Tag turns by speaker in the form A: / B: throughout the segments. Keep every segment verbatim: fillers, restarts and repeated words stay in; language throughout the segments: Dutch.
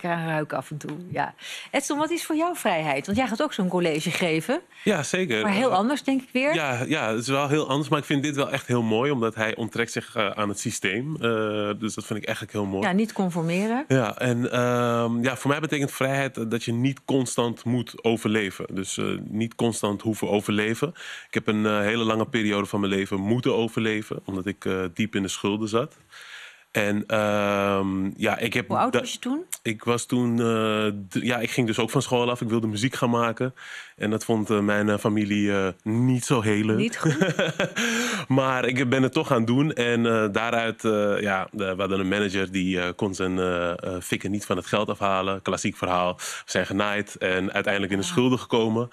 A: lekker aan ruiken af en toe. Ja. Edson, wat is voor jou vrijheid? Want jij gaat ook zo'n college geven.
B: Ja, zeker.
A: Maar heel anders, denk ik weer.
B: Ja, ja, het is wel heel anders. Maar ik vind dit wel echt heel mooi. Omdat hij onttrekt zich uh, aan het systeem. Uh, dus dat vind ik eigenlijk heel mooi.
A: Ja, niet conformeren.
B: Ja, en uh, ja, voor mij betekent vrijheid dat je niet constant moet overleven. Dus uh, niet constant hoeven overleven. Ik heb een uh, hele lange periode van mijn leven moeten overleven. Omdat ik uh, diep in de schulden zat. En uh, ja, ik heb...
A: Hoe oud was je toen?
B: Ik was toen... Uh, ja, ik ging dus ook van school af. Ik wilde muziek gaan maken. En dat vond uh, mijn uh, familie uh, niet zo heel leuk.
A: Niet goed?
B: Maar ik ben het toch gaan doen. En uh, daaruit... Uh, ja, we hadden een manager die uh, kon zijn uh, uh, fikken niet van het geld afhalen. Klassiek verhaal. We zijn genaaid en uiteindelijk in de schulden gekomen.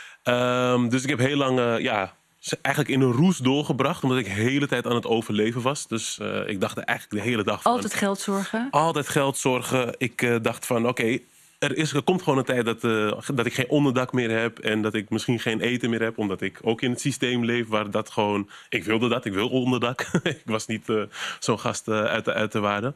B: Um, dus ik heb heel lang... Uh, ja, eigenlijk in een roes doorgebracht, omdat ik de hele tijd aan het overleven was. Dus uh, ik dacht eigenlijk de hele dag van...
A: Altijd geld zorgen?
B: Altijd geld zorgen. Ik uh, dacht van, oké, okay, er, is, er komt gewoon een tijd dat, uh, dat ik geen onderdak meer heb en dat ik misschien geen eten meer heb, omdat ik ook in het systeem leef waar dat gewoon... Ik wilde dat, ik wil onderdak. Ik was niet uh, zo'n gast uh, uit, de, uit de waarde.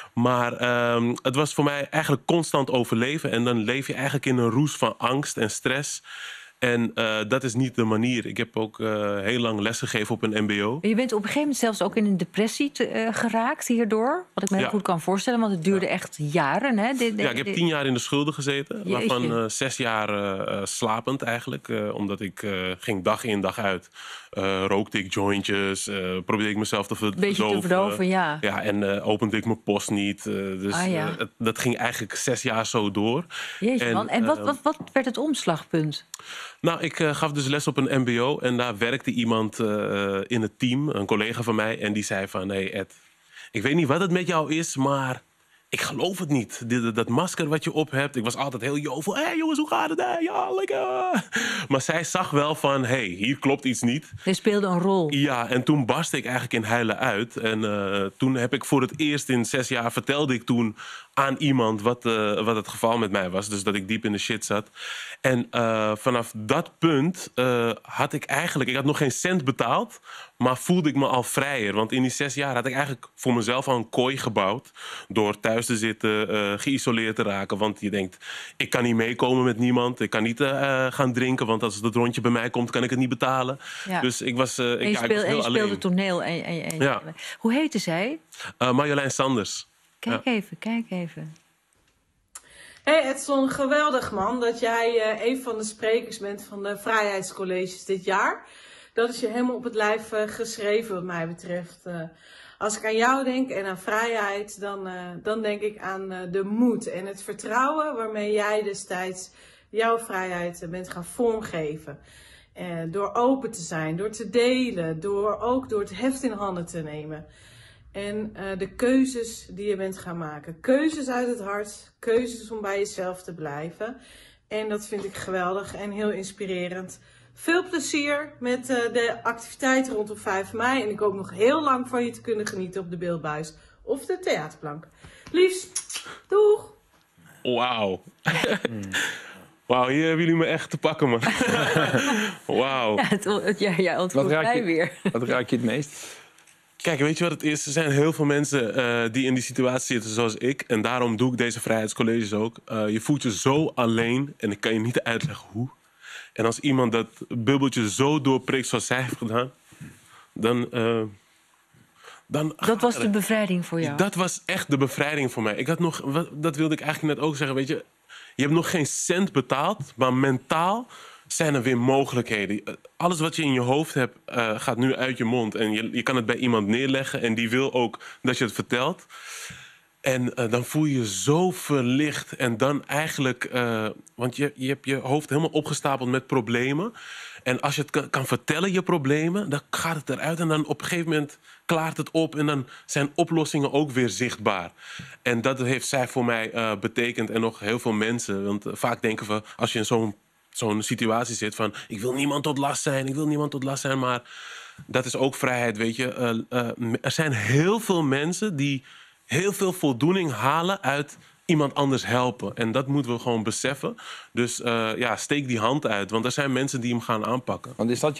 B: Maar um, het was voor mij eigenlijk constant overleven en dan leef je eigenlijk in een roes van angst en stress. En uh, dat is niet de manier. Ik heb ook uh, heel lang lesgegeven op een mbo.
A: Je bent op een gegeven moment zelfs ook in een depressie te, uh, geraakt hierdoor. Wat ik me heel
B: ja.
A: goed kan voorstellen, want het duurde ja. echt jaren. Hè? De, de,
B: ja, ik heb tien jaar in de schulden gezeten.
A: Jeetje.
B: Waarvan uh, zes jaar uh, slapend eigenlijk. Uh, omdat ik uh, ging dag in dag uit. Uh, rookte ik jointjes. Uh, probeerde ik mezelf te verdoven.
A: Beetje te verdoven, ja.
B: Ja, en uh, opende ik mijn post niet. Uh, dus
A: ah, ja.
B: uh, het, dat ging eigenlijk zes jaar zo door.
A: Jeetje, en, man. En wat, wat, wat werd het omslagpunt?
B: Nou, ik uh, gaf dus les op een mbo en daar werkte iemand uh, in het team, een collega van mij, en die zei van, hé hey Ed, ik weet niet wat het met jou is, maar ik geloof het niet. Dat, dat masker wat je op hebt, ik was altijd heel jovel. Hé hey, jongens, hoe gaat het? Hey, ja, lekker. Maar zij zag wel van, hé, hey, hier klopt iets niet.
A: Je speelde een rol.
B: Ja, en toen barstte ik eigenlijk in huilen uit. En uh, toen heb ik voor het eerst in zes jaar vertelde ik toen aan iemand wat, uh, wat het geval met mij was. Dus dat ik diep in de shit zat. En uh, vanaf dat punt uh, had ik eigenlijk... Ik had nog geen cent betaald, maar voelde ik me al vrijer. Want in die zes jaar had ik eigenlijk voor mezelf al een kooi gebouwd. Door thuis te zitten, uh, geïsoleerd te raken. Want je denkt, ik kan niet meekomen met niemand. Ik kan niet uh, gaan drinken, want als het rondje bij mij komt, kan ik het niet betalen. Ja. Dus ik was, uh, ik,
A: en je,
B: ja,
A: speel,
B: ik was heel
A: en je
B: alleen.
A: speelde toneel. En, en, en,
B: ja.
A: Hoe heette zij?
B: Uh, Marjolein Sanders.
A: Kijk
B: ja.
A: even, kijk even.
C: Hey Edson, geweldig man dat jij uh, een van de sprekers bent van de Vrijheidscolleges dit jaar. Dat is je helemaal op het lijf uh, geschreven wat mij betreft. Uh, als ik aan jou denk en aan vrijheid, dan, uh, dan denk ik aan uh, de moed en het vertrouwen waarmee jij destijds jouw vrijheid uh, bent gaan vormgeven. Uh, door open te zijn, door te delen, door ook door het heft in handen te nemen. En uh, de keuzes die je bent gaan maken. Keuzes uit het hart. Keuzes om bij jezelf te blijven. En dat vind ik geweldig en heel inspirerend. Veel plezier met uh, de activiteiten rondom vijf mei. En ik hoop nog heel lang van je te kunnen genieten op de beeldbuis. Of de theaterplank. Liefst. Doeg!
B: Wauw. Wauw, hier hebben jullie me echt te pakken, man. Wauw.
A: Ja, het, het, ja, jij ontvoert mij weer.
D: Wat raak je het meest?
B: Kijk, weet je wat het is? Er zijn heel veel mensen uh, die in die situatie zitten zoals ik. En daarom doe ik deze vrijheidscolleges ook. Uh, je voelt je zo alleen en ik kan je niet uitleggen hoe. En als iemand dat bubbeltje zo doorprikt zoals zij heeft gedaan, dan... Uh, dan
A: dat was de bevrijding voor jou?
B: Dat was echt de bevrijding voor mij. Ik had nog, dat wilde ik eigenlijk net ook zeggen. Weet je, je hebt nog geen cent betaald, maar mentaal zijn er weer mogelijkheden. Alles wat je in je hoofd hebt, uh, gaat nu uit je mond. En je, je kan het bij iemand neerleggen en die wil ook dat je het vertelt. En uh, dan voel je je zo verlicht. En dan eigenlijk... Uh, want je, je hebt je hoofd helemaal opgestapeld met problemen. En als je het kan, kan vertellen, je problemen, dan gaat het eruit. En dan op een gegeven moment klaart het op. En dan zijn oplossingen ook weer zichtbaar. En dat heeft zij voor mij uh, betekend. En nog heel veel mensen. Want uh, vaak denken we, als je in zo'n zo'n situatie zit van... ik wil niemand tot last zijn, ik wil niemand tot last zijn. Maar dat is ook vrijheid, weet je. Uh, uh, er zijn heel veel mensen die heel veel voldoening halen uit iemand anders helpen. En dat moeten we gewoon beseffen. Dus uh, ja, steek die hand uit. Want er zijn mensen die hem gaan aanpakken.
D: Want is dat